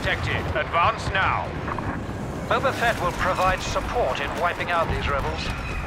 detected. Advance now. Boba Fett will provide support in wiping out these rebels.